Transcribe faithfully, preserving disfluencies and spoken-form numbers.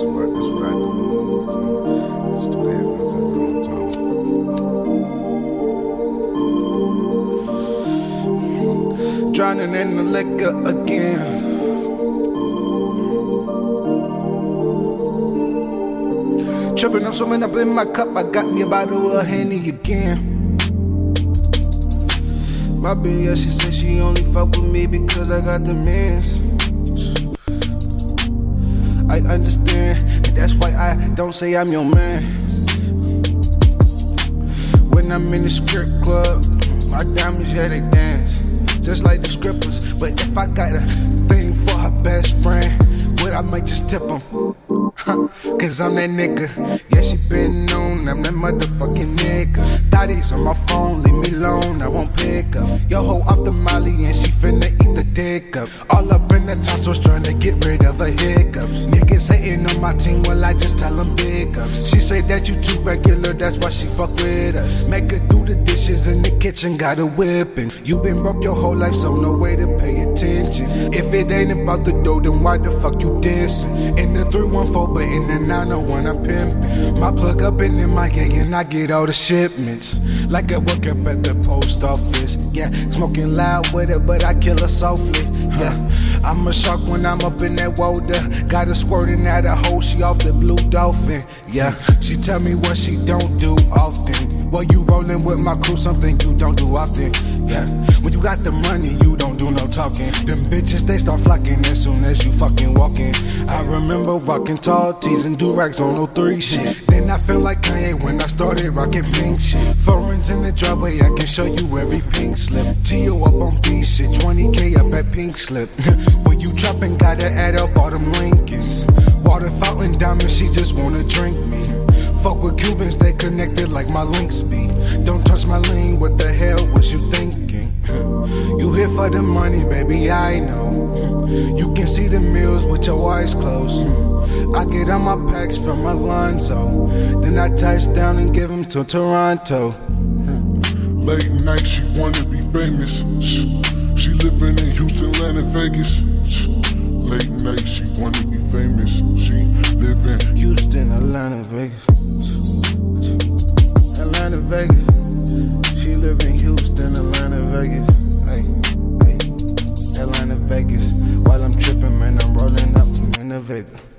that's what that's what I do. So I just do that once every long time. Drowning in the liquor again. Tripping, I'm swimming up in my cup. I got me a bottle of Henny again. My bitch, yeah, she said she only fuck with me because I got the mans. I understand, and that's why I don't say I'm your man. When I'm in the strip club, my diamonds, yeah, they dance just like the strippers. But if I got a thing for her best friend, what I might just tip him. Cause I'm that nigga. Yeah, she been known, I'm that motherfucking nigga. Thotties on my phone, leave me alone, I won't pick up. Yo ho off the molly and she finna eat the dick up. All up in the tonsils trying to get rid of her hiccups. Niggas hating on my team, well I just tell them big ups. She say that you too regular, that's why she fuck with us. Make her do the dishes in the kitchen, got a whipping. You been broke your whole life, so no way to pay attention. If it ain't about the dough, then why the fuck you dissing? In the three one four, but in the nine oh one I'm pimping. My plug up in in my gang and I get all the shipments. Like I work up at the post office. Yeah, smoking loud with it, but I kill her softly. Yeah, I'm a shark when I'm up in that water. Got her squirting out a hole, she off the blue dolphin. Yeah, she tell me what she don't do often. Well, you rolling with my crew, something you don't do often. Yeah, when you got the money, you don't do no talking. Them bitches, they start flocking as soon as you fucking walking. I remember rocking tall tees and do-rags on oh three shit. Then I felt like Kanye when I started rocking pink shit. Foreigns in the driveway, I can show you every pink slip. T O up on B shit, twenty K up at pink slip. When you trapping, gotta add up all them Lincolns. Water fountain diamonds, she just wanna drink me. Fuck with Cubans, they connected like my links be. Don't touch my lean, what the hell was you thinking? You here for the money, baby, I know. You can see the meals with your eyes closed. I get on my packs from Alonzo, then I touch down and give them to Toronto. Late night, she wanna be famous. She living in Houston, Atlanta, Vegas. Late night, she wanna be famous. She live in Houston, Atlanta, Vegas. Atlanta, Vegas. She live in Houston, Atlanta, Vegas. Hey, hey, Atlanta, Vegas. While I'm tripping, man, I'm rolling up in the Vegas.